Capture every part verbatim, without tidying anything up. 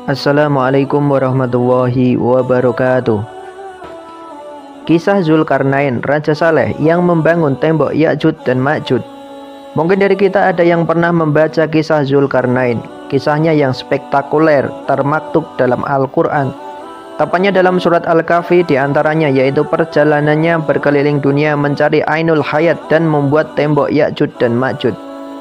Assalamualaikum warahmatullahi wabarakatuh. Kisah Zulkarnain, Raja Saleh yang membangun tembok Ya'juj dan Ma'juj. Mungkin dari kita ada yang pernah membaca kisah Zulkarnain. Kisahnya yang spektakuler termaktub dalam Al-Quran. Tepatnya dalam surat Al-Kahfi diantaranya, yaitu perjalanannya berkeliling dunia mencari Ainul Hayat dan membuat tembok Ya'juj dan Ma'juj.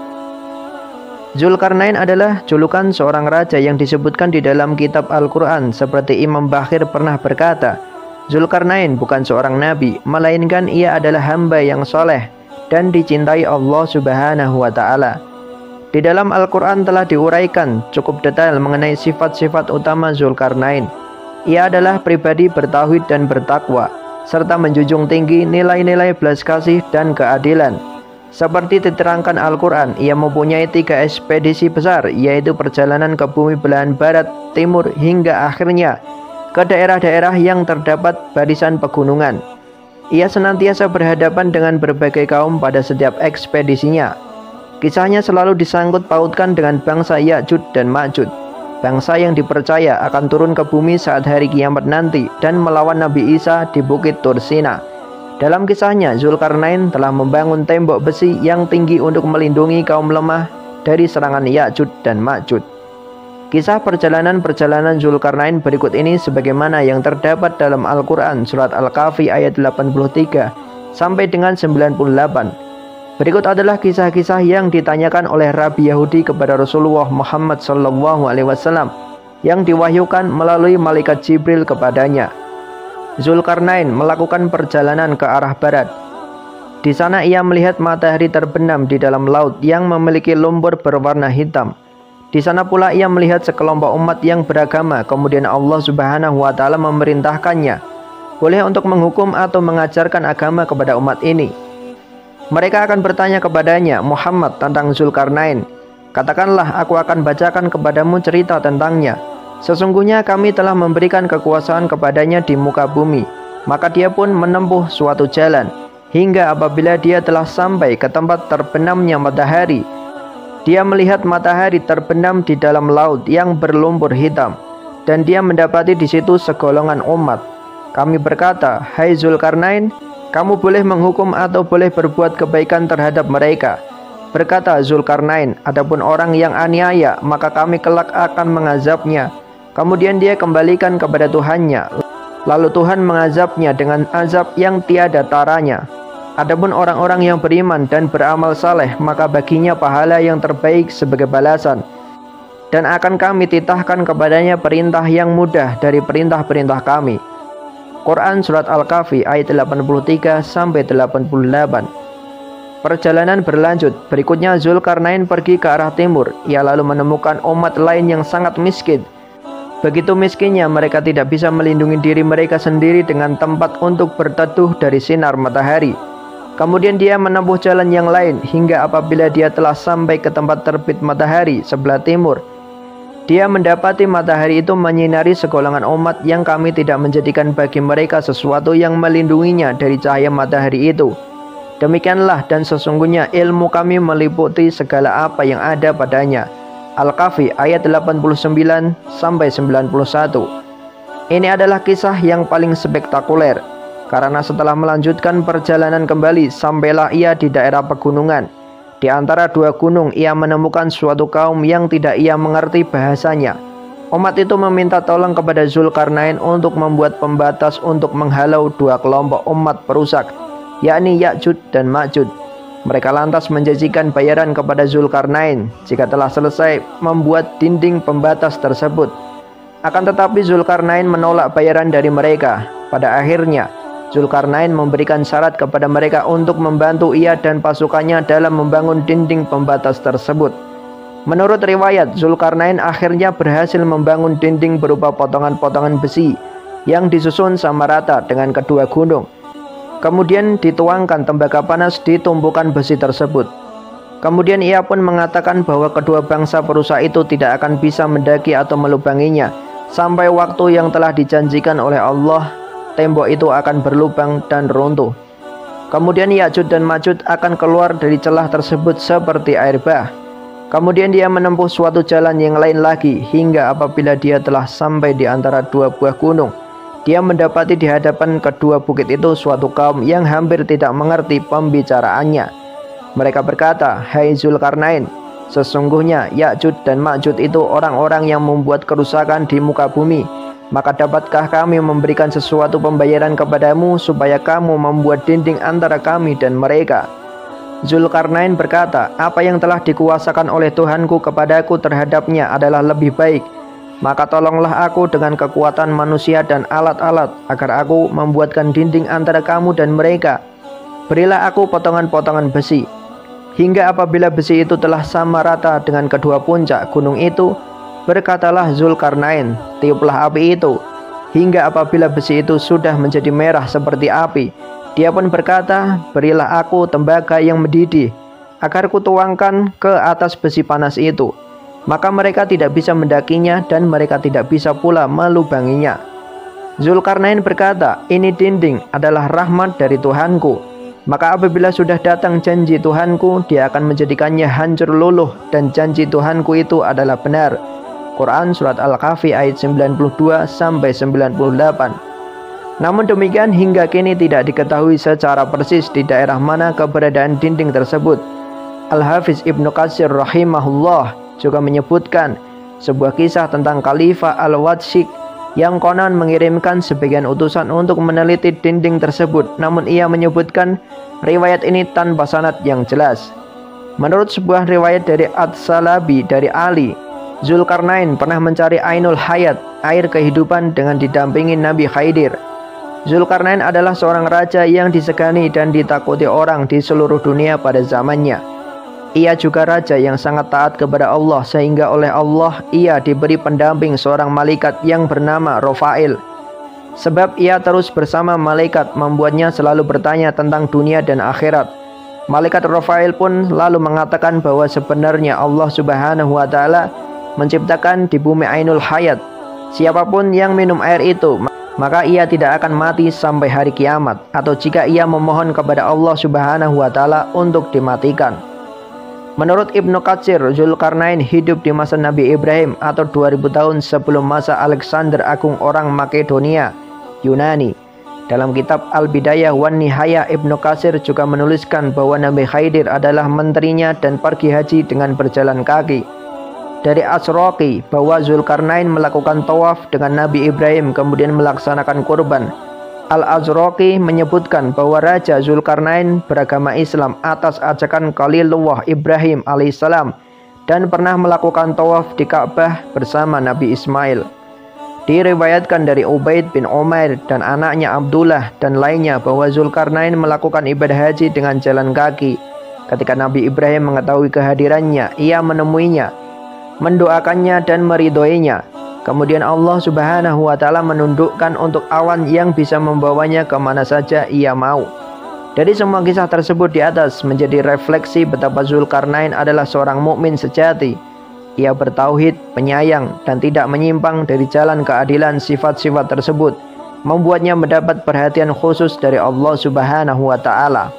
Zulkarnain adalah julukan seorang raja yang disebutkan di dalam kitab Al-Quran, seperti Imam Bakhir pernah berkata, Zulkarnain bukan seorang nabi, melainkan ia adalah hamba yang soleh dan dicintai Allah Subhanahu wa Ta'ala. Di dalam Al-Quran telah diuraikan cukup detail mengenai sifat-sifat utama Zulkarnain. Ia adalah pribadi bertauhid dan bertakwa, serta menjunjung tinggi nilai-nilai belas kasih dan keadilan. Seperti diterangkan Al-Quran, ia mempunyai tiga ekspedisi besar, yaitu perjalanan ke bumi belahan barat, timur, hingga akhirnya ke daerah-daerah yang terdapat barisan pegunungan. Ia senantiasa berhadapan dengan berbagai kaum pada setiap ekspedisinya. Kisahnya selalu disangkut pautkan dengan bangsa Ya'juj dan Ma'juj, bangsa yang dipercaya akan turun ke bumi saat hari kiamat nanti dan melawan Nabi Isa di Bukit Tursina. Dalam kisahnya, Zulkarnain telah membangun tembok besi yang tinggi untuk melindungi kaum lemah dari serangan Ya'juj dan Ma'juj. Kisah perjalanan-perjalanan Zulkarnain berikut ini sebagaimana yang terdapat dalam Al-Quran surat Al-Kahfi ayat delapan puluh tiga sampai dengan sembilan puluh delapan. Berikut adalah kisah-kisah yang ditanyakan oleh Rabi Yahudi kepada Rasulullah Muhammad shallallahu alaihi wasallam yang diwahyukan melalui malaikat Jibril kepadanya. Zulkarnain melakukan perjalanan ke arah barat. Di sana ia melihat matahari terbenam di dalam laut yang memiliki lumpur berwarna hitam. Di sana pula ia melihat sekelompok umat yang beragama. Kemudian Allah Subhanahu wa Ta'ala memerintahkannya boleh untuk menghukum atau mengajarkan agama kepada umat ini. Mereka akan bertanya kepadanya, Muhammad, tentang Zulkarnain. Katakanlah, aku akan bacakan kepadamu cerita tentangnya. Sesungguhnya kami telah memberikan kekuasaan kepadanya di muka bumi. Maka dia pun menempuh suatu jalan, hingga apabila dia telah sampai ke tempat terbenamnya matahari, dia melihat matahari terbenam di dalam laut yang berlumpur hitam, dan dia mendapati di situ segolongan umat. Kami berkata, hai Zulkarnain, kamu boleh menghukum atau boleh berbuat kebaikan terhadap mereka. Berkata Zulkarnain, adapun orang yang aniaya, maka kami kelak akan mengazabnya. Kemudian dia kembalikan kepada Tuhannya, lalu Tuhan mengazabnya dengan azab yang tiada taranya. Adapun orang-orang yang beriman dan beramal saleh, maka baginya pahala yang terbaik sebagai balasan, dan akan kami titahkan kepadanya perintah yang mudah dari perintah-perintah kami. Quran surat Al-Kahfi ayat delapan puluh tiga sampai delapan puluh delapan. Perjalanan berlanjut. Berikutnya Zulkarnain pergi ke arah timur. Ia lalu menemukan umat lain yang sangat miskin. Begitu miskinnya mereka tidak bisa melindungi diri mereka sendiri dengan tempat untuk berteduh dari sinar matahari. Kemudian dia menempuh jalan yang lain hingga apabila dia telah sampai ke tempat terbit matahari sebelah timur, dia mendapati matahari itu menyinari segolongan umat yang kami tidak menjadikan bagi mereka sesuatu yang melindunginya dari cahaya matahari itu. Demikianlah, dan sesungguhnya ilmu kami meliputi segala apa yang ada padanya. Al-Kahfi ayat delapan puluh sembilan sampai sembilan puluh satu. Ini adalah kisah yang paling spektakuler, karena setelah melanjutkan perjalanan kembali, sampailah ia di daerah pegunungan. Di antara dua gunung ia menemukan suatu kaum yang tidak ia mengerti bahasanya. Umat itu meminta tolong kepada Zulkarnain untuk membuat pembatas untuk menghalau dua kelompok umat perusak, yakni Ya'juj dan Ma'juj. Mereka lantas menjanjikan bayaran kepada Zulkarnain jika telah selesai membuat dinding pembatas tersebut. Akan tetapi Zulkarnain menolak bayaran dari mereka. Pada akhirnya Zulkarnain memberikan syarat kepada mereka untuk membantu ia dan pasukannya dalam membangun dinding pembatas tersebut. Menurut riwayat, Zulkarnain akhirnya berhasil membangun dinding berupa potongan-potongan besi yang disusun sama rata dengan kedua gunung. Kemudian dituangkan tembaga panas di tumpukan besi tersebut. Kemudian ia pun mengatakan bahwa kedua bangsa perusak itu tidak akan bisa mendaki atau melubanginya sampai waktu yang telah dijanjikan oleh Allah. Tembok itu akan berlubang dan runtuh. Kemudian Ya'juj dan Ma'juj akan keluar dari celah tersebut seperti air bah. Kemudian dia menempuh suatu jalan yang lain lagi, hingga apabila dia telah sampai di antara dua buah gunung, dia mendapati di hadapan kedua bukit itu suatu kaum yang hampir tidak mengerti pembicaraannya. Mereka berkata, "Hai Zulkarnain, sesungguhnya Ya'juj dan Ma'juj itu orang-orang yang membuat kerusakan di muka bumi. Maka dapatkah kami memberikan sesuatu pembayaran kepadamu supaya kamu membuat dinding antara kami dan mereka?" Zulkarnain berkata, "Apa yang telah dikuasakan oleh Tuhanku kepadaku terhadapnya adalah lebih baik. Maka tolonglah aku dengan kekuatan manusia dan alat-alat agar aku membuatkan dinding antara kamu dan mereka. Berilah aku potongan-potongan besi, hingga apabila besi itu telah sama rata dengan kedua puncak gunung itu, berkatalah Zulkarnain, tiuplah api itu, hingga apabila besi itu sudah menjadi merah seperti api. Dia pun berkata, berilah aku tembaga yang mendidih, agar kutuangkan ke atas besi panas itu. Maka mereka tidak bisa mendakinya dan mereka tidak bisa pula melubanginya." Zulkarnain berkata, "Ini dinding adalah rahmat dari Tuhanku. Maka apabila sudah datang janji Tuhanku, dia akan menjadikannya hancur luluh, dan janji Tuhanku itu adalah benar." Quran Surat Al-Kahfi ayat sembilan puluh dua sampai sembilan puluh delapan. Namun demikian hingga kini tidak diketahui secara persis di daerah mana keberadaan dinding tersebut. Al-Hafiz Ibnu Katsir rahimahullah juga menyebutkan sebuah kisah tentang Khalifah Al-Wadsik yang konon mengirimkan sebagian utusan untuk meneliti dinding tersebut, namun ia menyebutkan riwayat ini tanpa sanad yang jelas. Menurut sebuah riwayat dari At-Salabi dari Ali, Zulkarnain pernah mencari Ainul Hayat, air kehidupan, dengan didampingi Nabi Khidir. Zulkarnain adalah seorang raja yang disegani dan ditakuti orang di seluruh dunia pada zamannya. Ia juga raja yang sangat taat kepada Allah, sehingga oleh Allah ia diberi pendamping seorang malaikat yang bernama Rofail. Sebab ia terus bersama malaikat membuatnya selalu bertanya tentang dunia dan akhirat. Malaikat Rofail pun lalu mengatakan bahwa sebenarnya Allah Subhanahu wa Ta'ala menciptakan di bumi Ainul Hayat. Siapapun yang minum air itu, maka ia tidak akan mati sampai hari kiamat, atau jika ia memohon kepada Allah Subhanahu wa Ta'ala untuk dimatikan. Menurut Ibnu Katsir, Zulkarnain hidup di masa Nabi Ibrahim atau dua ribu tahun sebelum masa Alexander Agung orang Makedonia, Yunani. Dalam kitab Al-Bidayah wan Nihayah, Ibnu Katsir juga menuliskan bahwa Nabi Khidir adalah menterinya dan pergi haji dengan berjalan kaki. Dari Asroqi bahwa Zulkarnain melakukan tawaf dengan Nabi Ibrahim kemudian melaksanakan kurban. Al-Azraqi menyebutkan bahwa Raja Zulkarnain beragama Islam atas ajakan Khalilullah Ibrahim alaihissalam dan pernah melakukan tawaf di Ka'bah bersama Nabi Ismail. Diriwayatkan dari Ubaid bin Umair dan anaknya Abdullah dan lainnya bahwa Zulkarnain melakukan ibadah haji dengan jalan kaki. Ketika Nabi Ibrahim mengetahui kehadirannya, ia menemuinya, mendoakannya dan meridhoinya. Kemudian Allah Subhanahu wa Ta'ala menundukkan untuk awan yang bisa membawanya kemana saja ia mau. Dari semua kisah tersebut di atas menjadi refleksi betapa Zulkarnain adalah seorang mukmin sejati. Ia bertauhid, penyayang, dan tidak menyimpang dari jalan keadilan. Sifat-sifat tersebut membuatnya mendapat perhatian khusus dari Allah Subhanahu wa Ta'ala.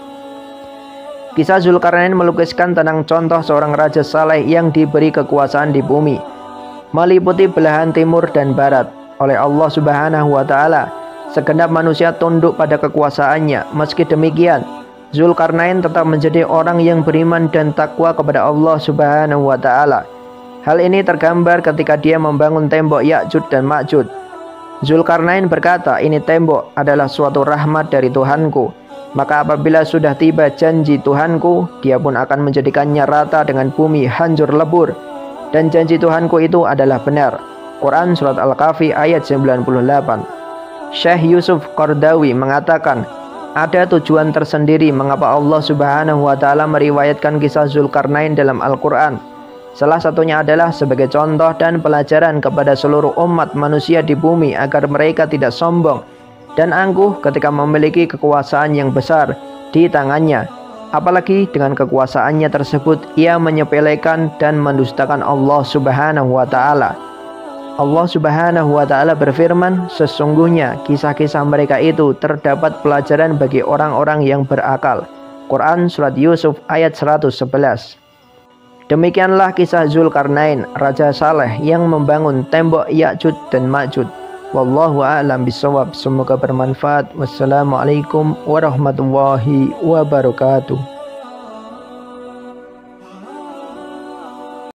Kisah Zulkarnain melukiskan tentang contoh seorang raja saleh yang diberi kekuasaan di bumi, meliputi belahan timur dan barat. Oleh Allah Subhanahu wa Ta'ala, segenap manusia tunduk pada kekuasaannya. Meski demikian, Zulkarnain tetap menjadi orang yang beriman dan takwa kepada Allah Subhanahu wa Ta'ala. Hal ini tergambar ketika dia membangun tembok Ya'juj dan Ma'juj. Zulkarnain berkata, "Ini tembok adalah suatu rahmat dari Tuhanku. Maka apabila sudah tiba janji Tuhanku, dia pun akan menjadikannya rata dengan bumi hancur lebur. Dan janji Tuhanku itu adalah benar." Quran Surat Al-Kahfi ayat sembilan puluh delapan. Syekh Yusuf Qardawi mengatakan, ada tujuan tersendiri mengapa Allah Subhanahu wa Ta'ala meriwayatkan kisah Zulkarnain dalam Al-Quran. Salah satunya adalah sebagai contoh dan pelajaran kepada seluruh umat manusia di bumi agar mereka tidak sombong dan angkuh ketika memiliki kekuasaan yang besar di tangannya. Apalagi dengan kekuasaannya tersebut ia menyepelekan dan mendustakan Allah Subhanahu wa Ta'ala. Allah Subhanahu wa Ta'ala berfirman, sesungguhnya kisah-kisah mereka itu terdapat pelajaran bagi orang-orang yang berakal. Quran Surat Yusuf ayat seratus sebelas. Demikianlah kisah Zulkarnain, Raja Saleh yang membangun tembok Ya'juj dan Ma'juj. Wallahu a'lam bishawab. Semoga bermanfaat. Wassalamualaikum warahmatullahi wabarakatuh.